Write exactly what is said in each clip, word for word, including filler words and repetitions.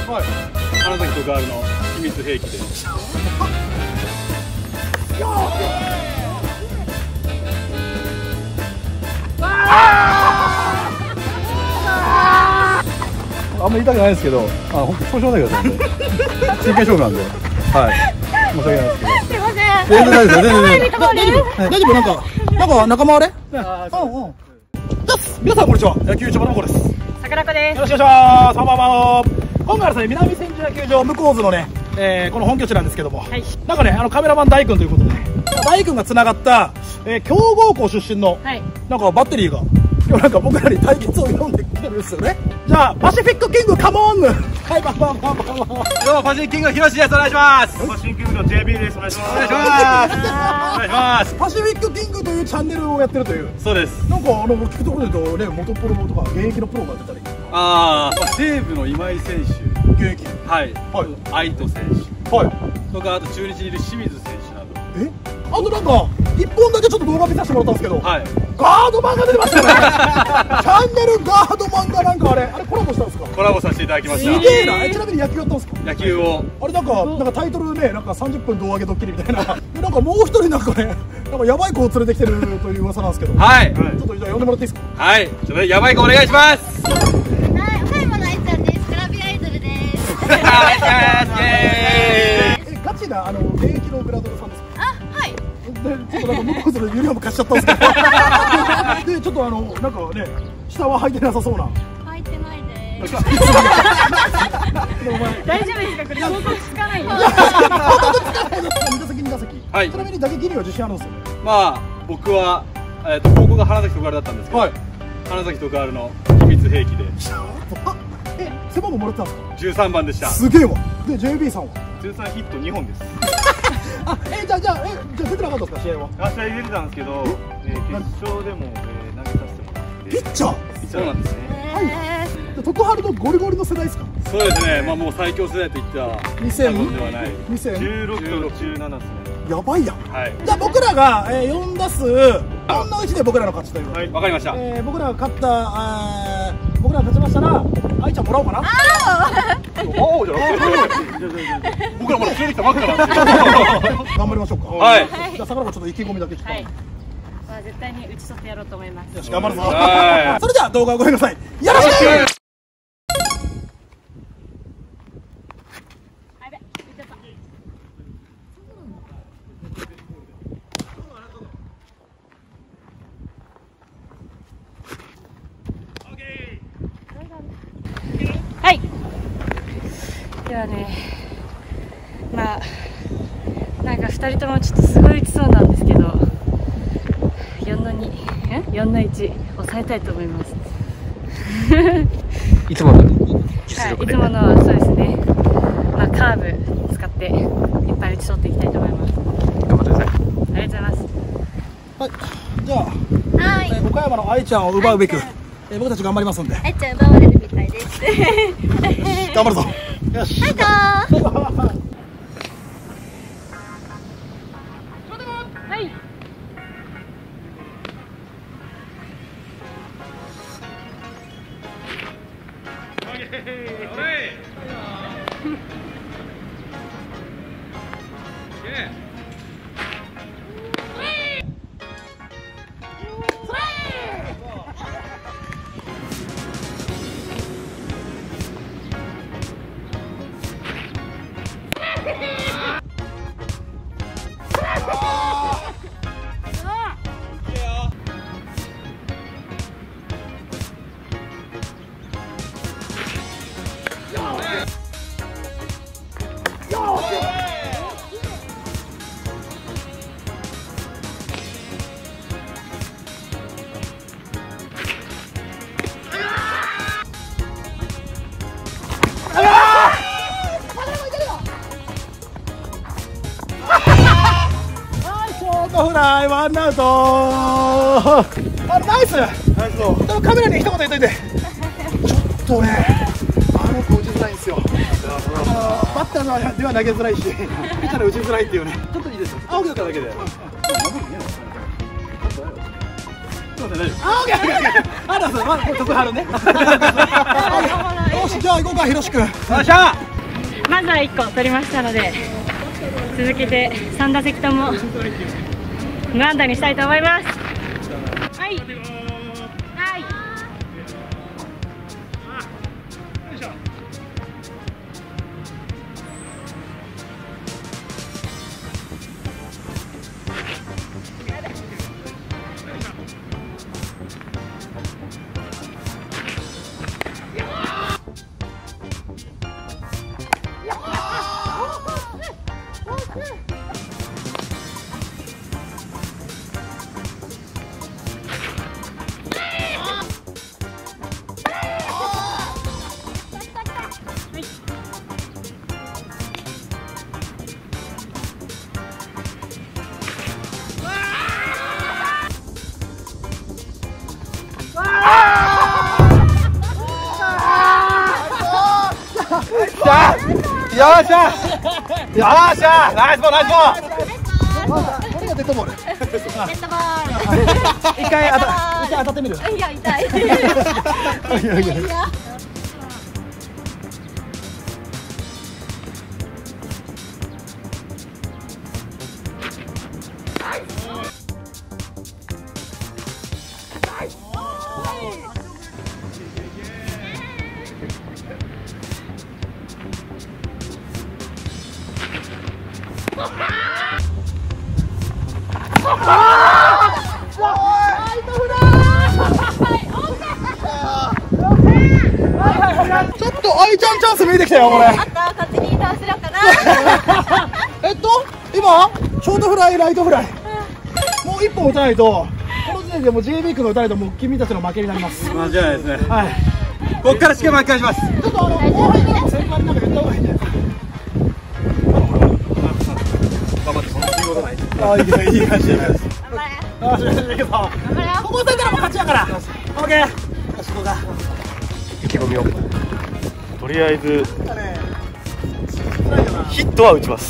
はい、花咲徳栄の秘密兵器で。あんまり言いたくないですけど、あ、本当調子乗んないでください。真剣勝負なんで、はい、申し訳ないですけど。 すいません。 全然大丈夫、全然大丈夫。 大丈夫、大丈夫、なんか、なんか仲間割れ。うんうん。皆さんこんにちは、野球場の子です。 桜子です。 よろしくお願いします。まあまあまあ、今回はですね、南千住野球場向こう図のね、えー、この本拠地なんですけども、はい、なんかね、あのカメラマン大君ということで、大君がつながった、えー、強豪校出身の、はい、なんかバッテリーが、今日なんか僕らに対決を挑んできてるんですよね。じゃあ、パシフィックキングカモン。はい、バンバンバンバンバン。どうも、パシフィックキングひろしです。お願いします。パシフィックキングの ジェービー です。お願いします。お願いします。お願いします。パシフィックキングというチャンネルをやってるという。そうです。なんかあの聞くところで言うとね、元プロとか現役のプロが出たり。ああ、西武の今井選手。現役。はい。はい。愛斗選手。はい。とかあと中日にいる清水選手など。え？あとなんか一本だけちょっと動画見させてもらったんですけど。はい。ガードマンが出てましたね。チャンネルガードマンがなんかあれあれコラボしたんですか？コラボさせていただきました。すげえな。え、ちなみに野球やったんですか？野球を。あれなんかなんかタイトルね、なんかさんじゅっぷん胴上げドッキリみたいな。なんかもう一人なんかね、なんかヤバい子を連れてきてるという噂なんですけど。はい。ちょっとじゃあ呼んでもらっていいですか？はい。ちょっとヤバい子お願いします。はい、岡山の愛ちゃんです。グラビアアイドルです。え、ガチなあの現役のグラドルさんですか？あ、はい。で、ちょっとなんか向こうそれユニフォーム貸しちゃったんですけど。で、ちょっとあのなんかね、下は履いてなさそうな。履いてないです。大丈夫ですか？これ想像つかないよ。想像つかないです。二打席二打席。はい。ちなみに打撃には自信あるんですよ。まあ僕はえっと高校が花咲徳栄だったんですけど、花咲徳栄の秘密兵器で。え、背番号もらってたんですか？じゅうさんばんでした。すげえわ。で ジェービー さんはじゅうさんヒットにほんです。あ、え、じゃあじゃあえじゃあ出てなかったですか？試合は。あ、試合出てたんですけど、え決勝でも投げさせてもらって。ピッチャー。そうなんですね。はい。徳春のゴリゴリの世代ですか？そうですね。まあもう最強世代といったらにせんではない。にせんじゅうろくとじゅうななですね。やばいやん。はい。じゃあ僕らがよん打数よんのうちで僕らの勝ちという。はい。わかりました。え僕らが勝った僕らが勝ちましたら愛ちゃんもらおうかな。ああ。じゃあ僕らまだ連れてきたばっかだ。頑張りましょうか。はい。じゃあ桜子ちょっと意気込みだけ聞か。はい。まあ絶対に打ち取ってやろうと思います。よし頑張るぞ。それでは動画をご覧ください。よろしく。 はい。ではね、まあなんかふたりともちょっとすごい打ちそうなんですけど、よんのに、よんのいち抑えたいと思います。いつもの実力で、はい、いつものそうですね。まあカーブ使っていっぱい打ち取っていきたいと思います。頑張ってください。ありがとうございます。はい。じゃあ、はい、えー、岡山の愛ちゃんを奪うべく、えー、僕たち頑張りますんで。愛ちゃん奪われるみたいです。頑張るぞ。よし。はい、はい。フライワンアウト。あ、ナイス。ナイス。でもカメラに一言言っといて。ちょっとね、あの子打ちづらいんですよ。バッターでは投げづらいし、ピッチャーで打ちづらいっていうね。ちょっといいですか。あ、オッケーオッケーだけで。 大丈夫。あ、オッケーオッケーオッケー。あ、どうぞ。まあ、これ徳春ね。よし、じゃあ行こうか、ひろしくん。よっしゃ。 まずはいっこ取りましたので、続けてさん打席とも無安打にしたいと思います。はい。はい。 よっしゃ。よっしゃ。ナイスボール、ナイスボール。これがデッドボール。デッドボール。一回当た、一回当たってみる。いや、痛い。いやいやいや。ちょっとアイちゃんチャンス見えてきたよこれ。あった、勝手に倒せるかな。えっと今ショートフライ、ライトフライ、もう一本打たないと、この時点でもう ジェイビー 君が打たないともう君たちの負けになります。間違いないですね。はい。ここからしっかり巻き返します。ちょっとあの後輩の先輩になんか言った方がいいんじゃないですか。頑張って、そんな仕事ない。ああ、いいですね、いい感じじゃないです。頑張れ。ああ、しいけど。頑張れよ。ここ打たれたらもう勝ちやから。オッケー。よし、ここだ。意気込みを。とりあえずヒットは打ちます。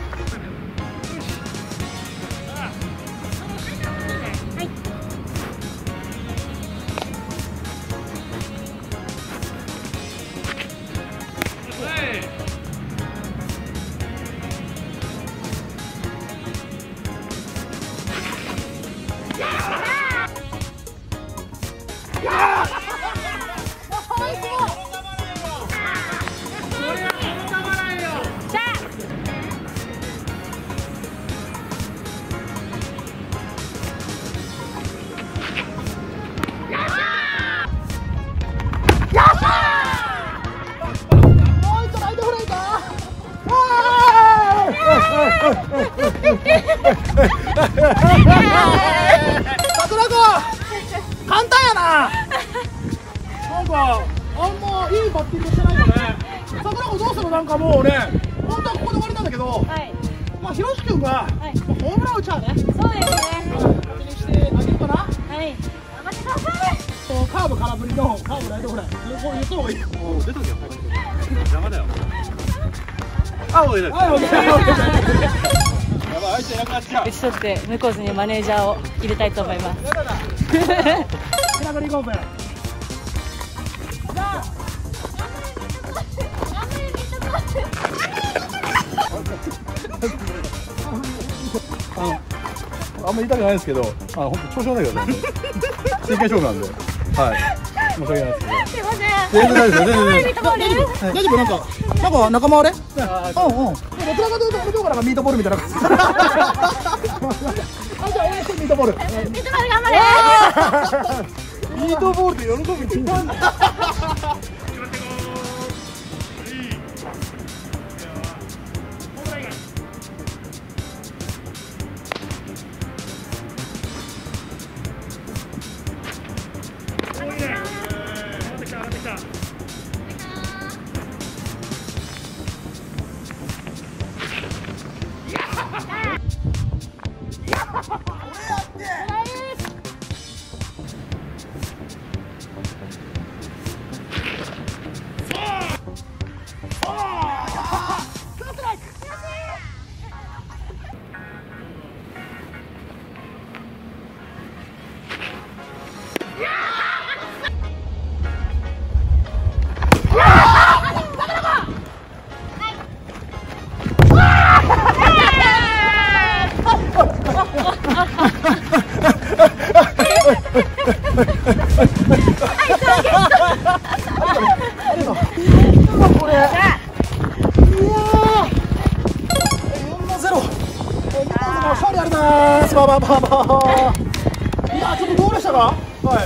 桜子、簡単やな。なんかあんまいいバッティングしてないよね。桜子どうする？なんかもうね、本当はここで終わりなんだけど、はい、まあひろし君が、はい、ホームラン打ちゃうね。そうですね。勝手にしてあげるかな。はい。頑張ってください。カーブ空振りのカーブライトフライ。こう言った方がいいよ。もう出とけよ。邪魔だよ。あ、おいで。はい、おいで。 打ち取って向こうずにマネージャーを入れたいと思います。 あんまり痛くないですけど、あの本当調子悪いからね。真剣勝負なんで、はい。申し訳ないですけど。すいません。全然大丈夫です。全然大丈夫。なんかなんか仲間割れ？うんうん。どちらかというと俺の方がなんかミートボールみたいな感じ。あ、じゃあ応援してミートボール。ミートボール頑張れ。ミートボールで喜ぶ気になるんだ。 いやーよんたいゼロ、向こうの勝利あります。ババババいやーちょっとどうでしたか。はい、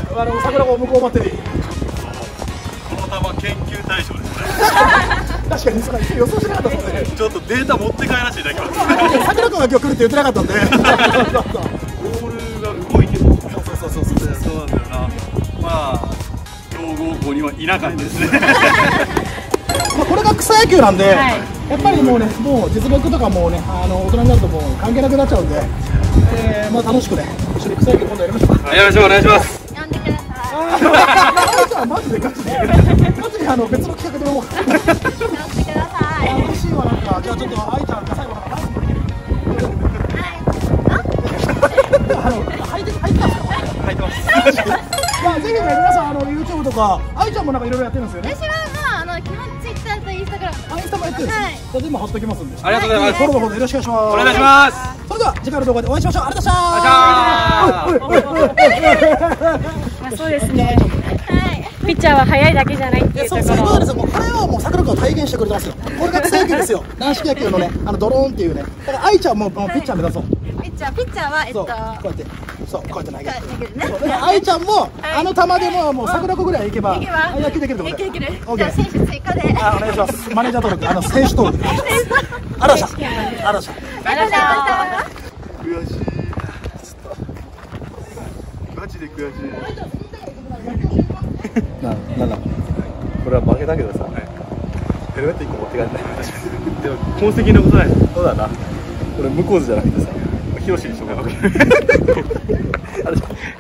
あの桜子向こうバッテリー、 この球研究対象ですね。 確かにそれ予想してなかったですね。 ちょっとデータ持って帰らせていただきます。 桜子が今日来るって言ってなかったんでボールが動いてる。そうそうそうそうそうなんだよな。まあ強豪校にはいなかったですね。 まあこれが草野球なんで、はい、やっぱりもうね、もう実力とかもうね、あの大人になるともう関係なくなっちゃうんで、えー、まあ楽しくね、一緒に草野球今度やりましょう。 やりましょう、お願いします。 呼んでください。 マジでガチで、マジであの別の企画でも。呼んでください。嬉しいわ、なんか、じゃあちょっと愛ちゃんが最後からダンスできる。あの、入って入ってますか。 入ってます。 いや、ぜひね、皆さん、あの YouTube とか、愛ちゃんもなんかいろいろやってるんですよね。 私は、まあ、あの、基本 Twitter と Instagram。 インスタもやってるんです。じゃあ、今貼っときますんで。 ありがとうございます。 フォローの方よろしくお願いします。 お願いします。 それでは、次回の動画でお会いしましょう。ありがとうございました。 まあ、そうですね。ピッチャーは速いだけじゃないっていうところ。 そういうことですよ。もうこれはもう桜子が体現してくれてますよ。これが草野球ですよ。軟式野球のね、あのドローンっていうね。だから愛ちゃんももうピッチャー目指そう。 ピッチャー、ピッチャーはえっとこうやって、そうこうやって投げる。そうで愛ちゃんもあの球でももう桜子ぐらいいけば野球できるってことで。 できる。 オッケー。 選手追加で。 あ、お願いします。マネージャー登録、あの選手登録。あらしゃ。あらしゃ。 あらしゃ。 悔しい。マジで悔しい。 な、なんだ。これは負けたけどさ。ヘルメットいっこ持って帰んない。 でも痕跡のことない。 そうだな。これ向こうじゃなくてさ、 ヒロシにしようかな。 あれ。